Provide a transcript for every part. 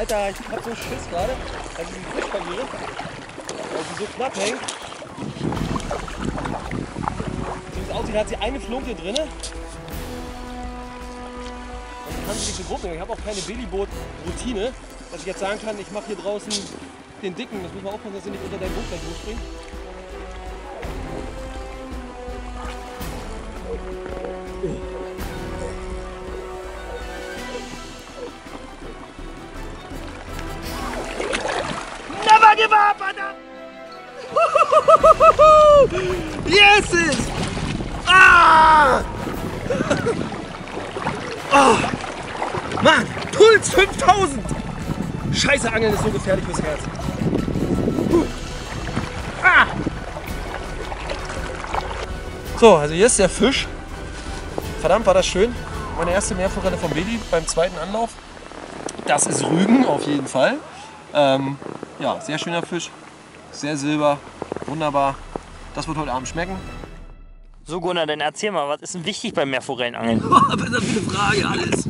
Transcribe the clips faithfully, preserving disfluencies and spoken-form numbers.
Alter, ich hab so Schiss gerade, dass ich den Fisch verliere, weil sie so knapp hängt. Wie es aussieht, hat sie eine Flunke drin. Und kann sie nicht so grob nehmen. Ich habe auch keine Billyboot-Routine, dass ich jetzt sagen kann, ich mache hier draußen den Dicken. Das muss man aufpassen, dass sie nicht unter dein Boot gleich hochspringt. Never give up, Alter! Yes! It. Ah! Oh! Mann! Puls fünftausend! Scheiße, Angeln ist so gefährlich fürs Herz. Puh. Ah! So, also hier ist der Fisch. Verdammt, war das schön. Meine erste Meerforelle vom Beli beim zweiten Anlauf. Das ist Rügen auf jeden Fall. Ähm, ja, sehr schöner Fisch. Sehr silber. Wunderbar. Das wird heute Abend schmecken. So Gunnar, dann erzähl mal, was ist denn wichtig beim Meerforellenangeln? Was ist das für eine Frage? Alles.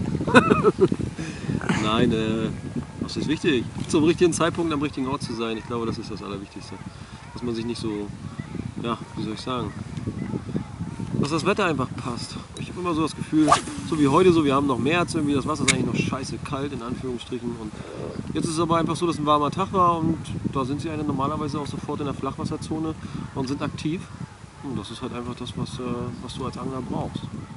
Nein, äh, was ist wichtig? Zum richtigen Zeitpunkt am richtigen Ort zu sein. Ich glaube, das ist das Allerwichtigste. Dass man sich nicht so, ja, wie soll ich sagen, dass das Wetter einfach passt. Ich habe immer so das Gefühl, so wie heute, so wir haben noch März, irgendwie das Wasser ist eigentlich noch scheiße kalt in Anführungsstrichen. Und jetzt ist es aber einfach so, dass ein warmer Tag war und da sind sie eine normalerweise auch sofort in der Flachwasserzone und sind aktiv. Und das ist halt einfach das, was, äh, was du als Angler brauchst.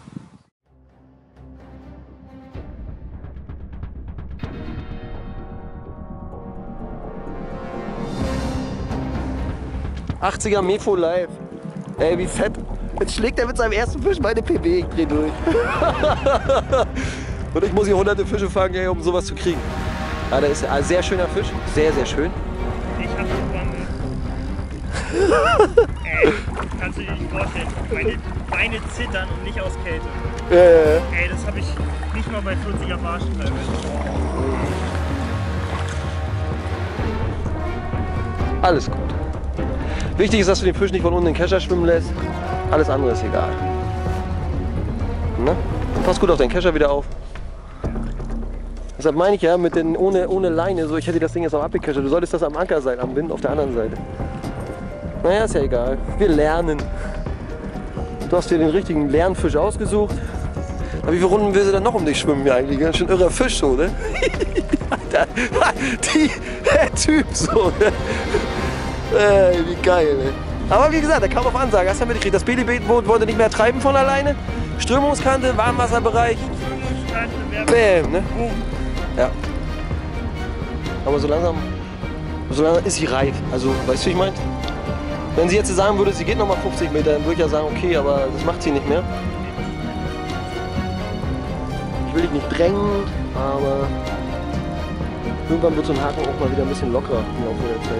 achtziger Mefo live. Ey, wie fett. Jetzt schlägt er mit seinem ersten Fisch meine P B. Ich dreh durch. Und ich muss hier hunderte Fische fangen, ey, um sowas zu kriegen. Ja, das ist ein sehr schöner Fisch. Sehr, sehr schön. Ich hab gewonnen. Ey, kannst du dir nicht vorstellen. Meine Beine zittern und nicht aus Kälte. Ja, ja, ja. Ey, das habe ich nicht mal bei vierziger Barschen teilweise. Alles gut. Wichtig ist, dass du den Fisch nicht von unten in den Kescher schwimmen lässt. Alles andere ist egal. Na? Pass gut auf deinen Kescher wieder auf. Deshalb meine ich ja, mit den, ohne, ohne Leine, so ich hätte das Ding jetzt auch abgekescht. Du solltest das am Anker sein, am Wind auf der anderen Seite. Naja, ist ja egal. Wir lernen. Du hast dir den richtigen Lernfisch ausgesucht. Aber wie viele Runden will sie dann noch um dich schwimmen hier eigentlich? Ganz schön irrer Fisch so, ne? Alter, die, der Typ so, ne? Ey, wie geil, ne? Aber wie gesagt, der kam auf Ansage. Hast du ja mitgekriegt, das Billyboot wollte nicht mehr treiben von alleine. Strömungskante, Warmwasserbereich. Bäm, ne? Ja. Aber so langsam, so langsam ist sie reif. Also, weißt du, wie ich meine? Wenn sie jetzt sagen würde, sie geht noch mal fünfzig Meter, dann würde ich ja sagen, okay, aber das macht sie nicht mehr. Ich will dich nicht drängen, aber irgendwann wird so ein Haken auch mal wieder ein bisschen lockerer im Laufe der Zeit.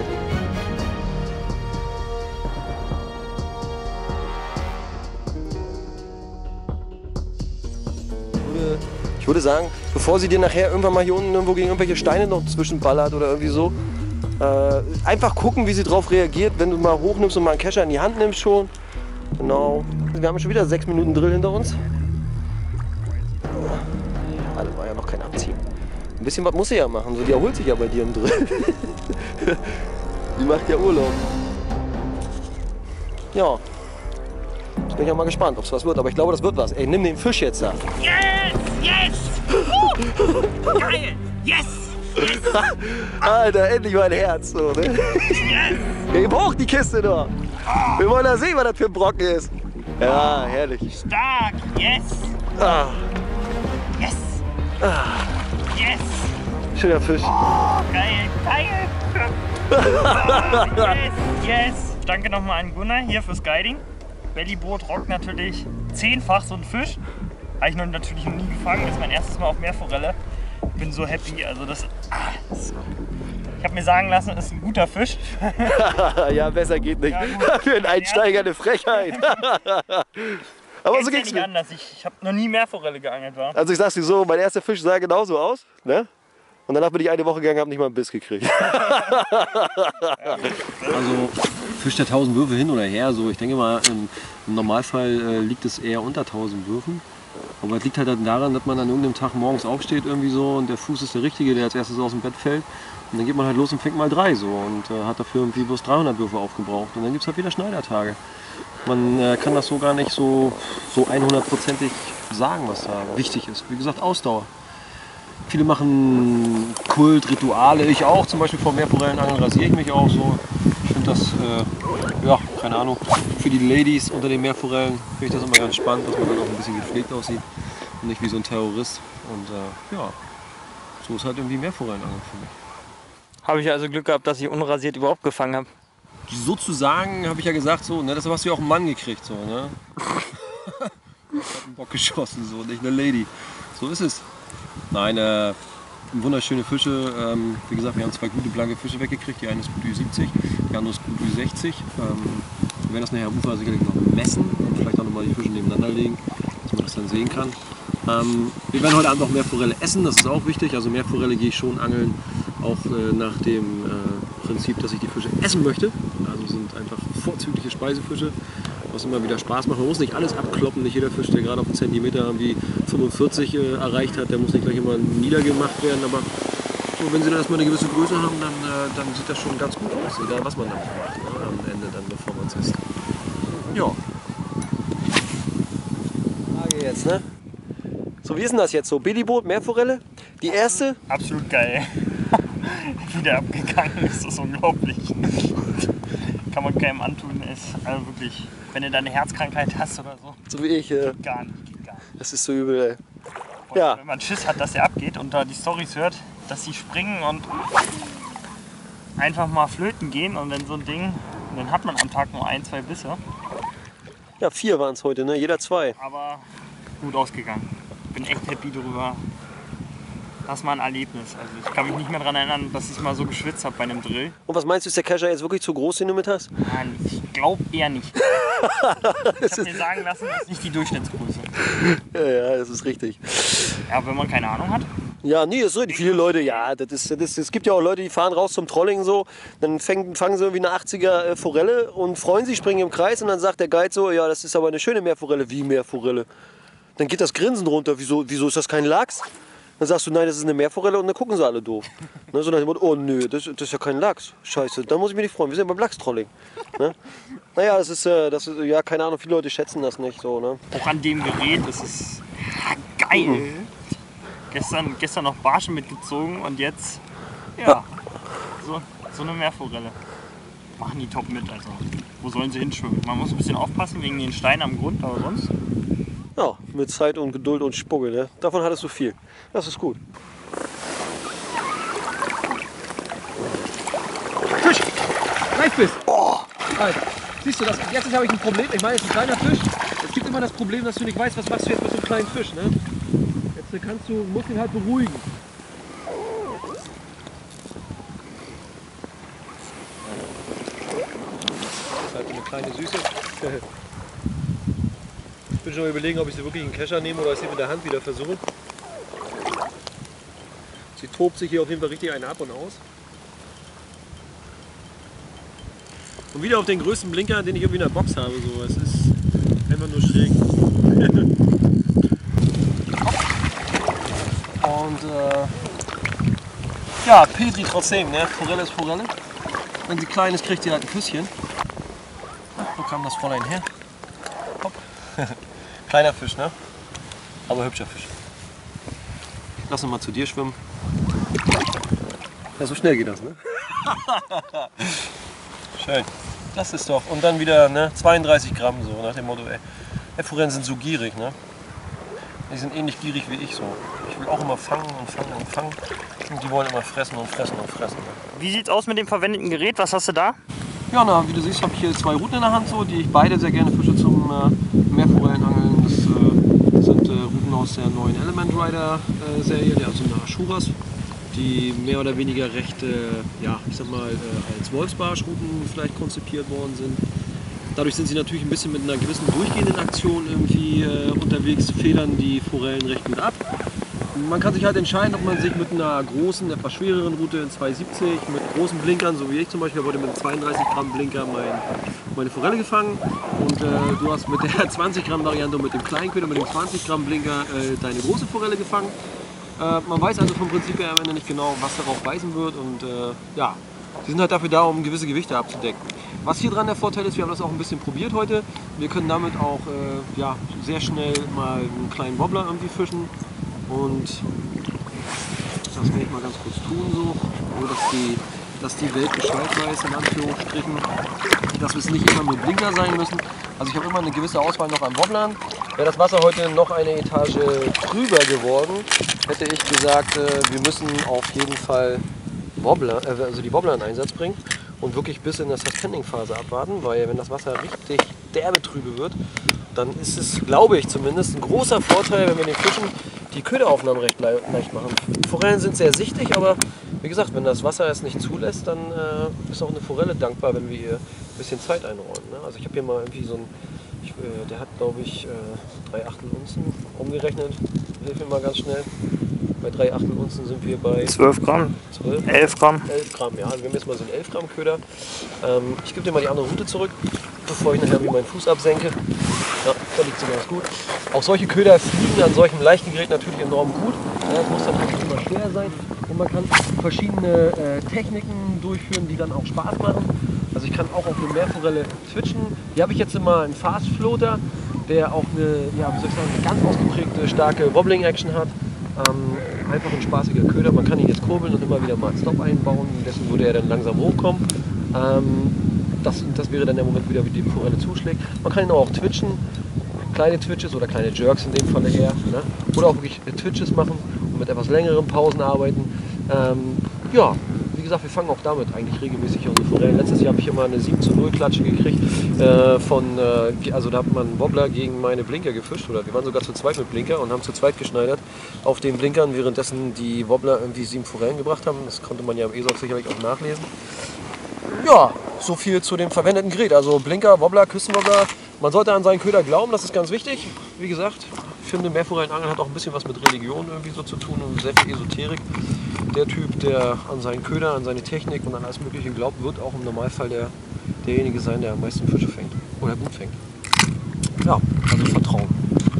Ich würde sagen, bevor sie dir nachher irgendwann mal hier unten irgendwo gegen irgendwelche Steine noch zwischenballert oder irgendwie so, äh, einfach gucken, wie sie drauf reagiert, wenn du mal hochnimmst und mal einen Kescher in die Hand nimmst schon. Genau. Wir haben schon wieder sechs Minuten Drill hinter uns. Ja, das war ja noch kein Abziehen. Ein bisschen was muss sie ja machen, so, die erholt sich ja bei dir im Drill. Die macht ja Urlaub. Ja. Jetzt bin ich ja mal gespannt, ob es was wird, aber ich glaube, das wird was. Ey, nimm den Fisch jetzt da. Yes! Yes! Uh, geil! Yes! Yes! Alter, endlich mein Herz. So, ne? Yes! Heb hoch die Kiste doch. Wir wollen ja sehen, was das für ein Brocken ist. Ja, herrlich. Stark! Yes! Ah. Yes! Ah. Yes! Schöner Fisch. Oh, geil! Geil! Oh, yes! Yes! Danke nochmal an Gunnar hier fürs Guiding. Bellyboot rockt natürlich zehnfach so ein Fisch. Habe ich noch natürlich noch nie gefangen. Das ist mein erstes Mal auf Meerforelle. Bin so happy. Also das, ah, das ich habe mir sagen lassen, das ist ein guter Fisch. Ja, besser geht nicht. Ja, für einen Einsteiger eine Frechheit. Aber so ging's nicht anders. Ich, ich habe noch nie Meerforelle geangelt. War. Also ich sag's dir so, mein erster Fisch sah genauso aus. Ne? Und danach bin ich eine Woche gegangen, habe nicht mal einen Biss gekriegt. Also fischt er tausend Würfe hin oder her. So, ich denke mal, im, im Normalfall äh, liegt es eher unter tausend Würfen. Aber es liegt halt daran, dass man an irgendeinem Tag morgens aufsteht irgendwie so und der Fuß ist der richtige, der als erstes aus dem Bett fällt. Und dann geht man halt los und fängt mal drei so und äh, hat dafür irgendwie bloß dreihundert Würfe aufgebraucht. Und dann gibt es halt wieder Schneidertage. Man äh, kann das so gar nicht so, so hundertprozentig sagen, was da wichtig ist. Wie gesagt, Ausdauer. Viele machen Kult, Rituale, ich auch. Zum Beispiel vor Meerforellenangeln rasiere ich mich auch so. Ich finde das, äh, ja, keine Ahnung, für die Ladies unter den Meerforellen finde ich das immer ganz spannend, dass man dann auch ein bisschen gepflegt aussieht und nicht wie so ein Terrorist. Und äh, ja, so ist halt irgendwie Meerforellenangeln für mich. Habe ich also Glück gehabt, dass ich unrasiert überhaupt gefangen habe. Sozusagen habe ich ja gesagt, so, ne, das hast du ja auch einen Mann gekriegt. So, ne? Hat einen Bock geschossen, so, nicht eine Lady. So ist es. Nein, äh, wunderschöne Fische. Ähm, wie gesagt, wir haben zwei gute blanke Fische weggekriegt. Die eine ist gut Ü siebzig, die andere ist gut Ü sechzig. Ähm, wir werden das nachher am Ufer sicherlich noch messen und vielleicht auch nochmal die Fische nebeneinander legen, dass man das dann sehen kann. Ähm, wir werden heute Abend noch Meerforelle essen, das ist auch wichtig. Also Meerforelle gehe ich schon angeln, auch äh, nach dem äh, Prinzip, dass ich die Fische essen möchte. Also sind einfach vorzügliche Speisefische, was immer wieder Spaß macht. Man muss nicht alles abkloppen, nicht jeder Fisch, der gerade auf einen Zentimeter irgendwie fünfundvierzig äh, erreicht hat, der muss nicht gleich immer niedergemacht werden. Aber so, wenn sie dann erstmal eine gewisse Größe haben, dann, äh, dann sieht das schon ganz gut aus, egal was man damit macht, ne, am Ende dann, bevor man es isst. Ja. Frage jetzt, ne? So, wie ist denn das jetzt so? Billyboot, Meerforelle? Die erste? Absolut geil. Wie der abgegangen ist, ist unglaublich. Kann man keinem antun. Ist also wirklich, wenn du da eine Herzkrankheit hast oder so. So wie ich. Äh, Gar nicht, gar nicht. das ist so übel, ey. Und Ja. wenn man Schiss hat, dass er abgeht und da die Storys hört, dass sie springen und einfach mal flöten gehen und dann so ein Ding, dann hat man am Tag nur ein, zwei Bisse. Ja, vier waren es heute, ne? Jeder zwei. Aber gut ausgegangen. Bin echt happy drüber. Das war ein Erlebnis. Also ich kann mich nicht mehr daran erinnern, dass ich mal so geschwitzt habe bei einem Drill. Und was meinst du, ist der Kescher jetzt wirklich zu groß, den du mit hast? Nein, ich glaube eher nicht. Ich habe mir sagen lassen, das ist nicht die Durchschnittsgröße. Ja, ja, das ist richtig. Ja, wenn man keine Ahnung hat. Ja, nee, das ist richtig. Viele Leute, ja, das ist, das ist, es gibt ja auch Leute, die fahren raus zum Trolling so, dann fängen, fangen sie irgendwie eine achtziger Forelle und freuen sich, springen im Kreis und dann sagt der Guide so, ja, das ist aber eine schöne Meerforelle. Wie Meerforelle? Dann geht das Grinsen runter, wieso, wieso ist das kein Lachs? Dann sagst du, nein, das ist eine Meerforelle und dann gucken sie alle doof. Ne, so nach dem Motto, oh nö, das, das ist ja kein Lachs. Scheiße, da muss ich mich nicht freuen, wir sind ja beim Lachstrolling. Ne? Naja, das ist, äh, das ist, ja, keine Ahnung, viele Leute schätzen das nicht so. Ne? Auch an dem Gerät, das ist ja, geil. Mhm. Gestern, gestern noch Barsche mitgezogen und jetzt, ja, so, so eine Meerforelle. Machen die top mit, also wo sollen sie hinschwimmen? Man muss ein bisschen aufpassen wegen den Steinen am Grund, aber sonst... Ja, mit Zeit und Geduld und Spucke, ne? Davon hattest du viel. Das ist gut. Fisch! Gleich bist! Oh! Alter. Siehst du, das, jetzt habe ich ein Problem. Ich meine, es ist ein kleiner Fisch. Es gibt immer das Problem, dass du nicht weißt, was machst du jetzt mit so einem kleinen Fisch, ne? Jetzt kannst du, musst ihn halt beruhigen. Das ist halt eine kleine Süße. Ich bin schon mal überlegen, ob ich sie wirklich in den Kescher nehme oder ich sie mit der Hand wieder versuche. Sie tobt sich hier auf jeden Fall richtig einen ab und aus. Und wieder auf den größten Blinker, den ich irgendwie in der Box habe. So. Es ist einfach nur schräg. Und äh, ja, Petri trotzdem, ne? Forelle ist Forelle. Wenn sie klein ist, kriegt sie halt ein Küsschen. Wo kam das Fräulein her? Hopp. Kleiner Fisch, ne? Aber hübscher Fisch. Lass uns mal zu dir schwimmen. Ja, so schnell geht das, ne? Schön. Das ist doch. Und dann wieder, ne? zweiunddreißig Gramm so, nach dem Motto, ey. Ey, Forellen sind so gierig, ne? Die sind ähnlich gierig wie ich so. Ich will auch immer fangen und fangen und fangen. Und die wollen immer fressen und fressen und fressen. Ne? Wie sieht's aus mit dem verwendeten Gerät? Was hast du da? Ja, na, wie du siehst, habe ich hier zwei Routen in der Hand, so, die ich beide sehr gerne fische zum äh, Meerforellenangeln. Das, äh, das sind äh, Routen aus der neuen Element Rider äh, Serie, also eine Ashuras, die mehr oder weniger recht, äh, ja, ich sag mal, äh, als Wolfsbarschrouten vielleicht konzipiert worden sind. Dadurch sind sie natürlich ein bisschen mit einer gewissen durchgehenden Aktion irgendwie äh, unterwegs, federn die Forellen recht gut ab. Man kann sich halt entscheiden, ob man sich mit einer großen, etwas schwereren Route in zwei siebzig, mit großen Blinkern, so wie ich zum Beispiel, wollte mit einem zweiunddreißig Gramm Blinker mein meine Forelle gefangen und äh, du hast mit der zwanzig Gramm Variante und mit dem kleinen Köder, mit dem zwanzig Gramm Blinker äh, deine große Forelle gefangen. Äh, man weiß also vom Prinzip her am Ende nicht genau, was darauf beißen wird und äh, ja, sie sind halt dafür da, um gewisse Gewichte abzudecken. Was hier dran der Vorteil ist, wir haben das auch ein bisschen probiert heute, wir können damit auch äh, ja, sehr schnell mal einen kleinen Wobbler irgendwie fischen und das werde ich mal ganz kurz tun, so, so dass, die, dass die Welt Bescheid weiß, in Anführungsstrichen, dass es nicht immer nur Blinker sein müssen. Also ich habe immer eine gewisse Auswahl noch an Wobblern. Wäre das Wasser heute noch eine Etage trüber geworden, hätte ich gesagt, äh, wir müssen auf jeden Fall Wobbler, äh, also die Wobbler in Einsatz bringen und wirklich bis in der Suspending-Phase abwarten, weil wenn das Wasser richtig derbe trübe wird, dann ist es, glaube ich zumindest, ein großer Vorteil, wenn wir den Fischen die Köderaufnahmen recht leicht machen. Forellen sind sehr sichtig, aber wie gesagt, wenn das Wasser es nicht zulässt, dann äh, ist auch eine Forelle dankbar, wenn wir ihr ein bisschen Zeit einräumen. Ne? Also ich habe hier mal irgendwie so ein, ich, äh, der hat glaube ich äh, drei Achtel Unzen umgerechnet, hilf mir mal ganz schnell. Bei drei Achtel Unzen sind wir bei zwölf Gramm, zwölf, elf Gramm. elf Gramm, ja. Wir haben jetzt mal so einen elf Gramm Köder. Ähm, ich gebe dir mal die andere Route zurück, bevor ich nachher wie meinen Fuß absenke. Ja, da liegt sie ganz gut. Auch solche Köder fliegen an solchem leichten Gerät natürlich enorm gut. Ja, das muss dann auch nicht immer schwer sein. Und man kann verschiedene äh, Techniken durchführen, die dann auch Spaß machen. Also ich kann auch auf eine Meerforelle twitchen. Hier habe ich jetzt immer einen Fast Floater, der auch eine, ja, wie soll ich sagen, eine ganz ausgeprägte, starke Wobbling-Action hat. Ähm, einfach ein spaßiger Köder. Man kann ihn jetzt kurbeln und immer wieder mal einen Stop einbauen. Dessen würde er dann langsam hochkommen. Ähm, das, das wäre dann der Moment wieder, wie die Forelle zuschlägt. Man kann ihn auch twitchen. Kleine Twitches oder kleine Jerks in dem Falle eher. Ne? Oder auch wirklich Twitches machen und mit etwas längeren Pausen arbeiten. Ähm, ja, wie gesagt, wir fangen auch damit eigentlich regelmäßig unsere Forellen. Letztes Jahr habe ich immer eine sieben zu null Klatsche gekriegt. Äh, von, äh, also da hat man einen Wobbler gegen meine Blinker gefischt. Oder wir waren sogar zu zweit mit Blinker und haben zu zweit geschneidert auf den Blinkern, währenddessen die Wobbler irgendwie sieben Forellen gebracht haben. Das konnte man ja im E S O C sicherlich auch nachlesen. Ja, so viel zu dem verwendeten Gerät. Also Blinker, Wobbler, Küstenwobbler. Man sollte an seinen Köder glauben, das ist ganz wichtig. Wie gesagt, ich finde, Meerforellenangeln hat auch ein bisschen was mit Religion irgendwie so zu tun und sehr viel Esoterik. Der Typ, der an seinen Köder, an seine Technik und an alles Mögliche glaubt, wird auch im Normalfall der, derjenige sein, der am meisten Fische fängt oder gut fängt. Ja, also Vertrauen.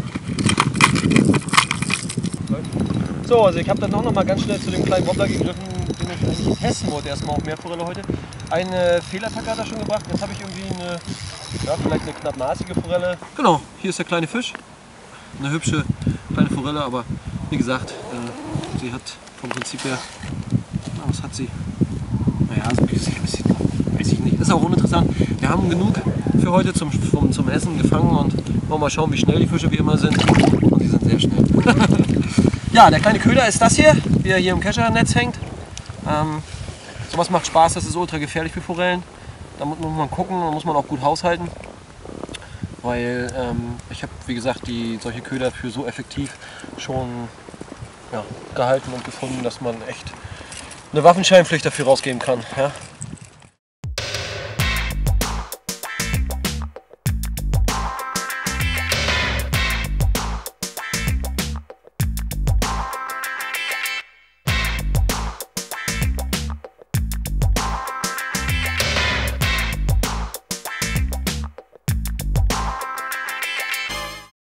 So, also ich habe dann auch noch mal ganz schnell zu dem kleinen Wobbler gegriffen, den ich eigentlich testen wollte, erstmal auf Meerforelle heute. Eine Fehlertacke hat er schon gebracht. Jetzt habe ich irgendwie eine, ja, vielleicht eine knapp maßige Forelle. Genau, hier ist der kleine Fisch. Eine hübsche kleine Forelle, aber wie gesagt, äh, sie hat vom Prinzip her, na, was hat sie? Naja, so ein bisschen, weiß ich nicht. Ist auch uninteressant. Wir haben genug für heute zum, zum, zum Essen gefangen und wollen wir mal schauen, wie schnell die Fische wie immer sind. Und die sind sehr schnell. Ja, der kleine Köder ist das hier, wie er hier im Kescher-Netz hängt. Ähm, sowas macht Spaß, das ist ultra gefährlich für Forellen. Da muss man gucken, da muss man auch gut haushalten. Weil ähm, ich habe, wie gesagt, die, solche Köder für so effektiv schon ja, gehalten und gefunden, dass man echt eine Waffenscheinpflicht dafür rausgeben kann. Ja?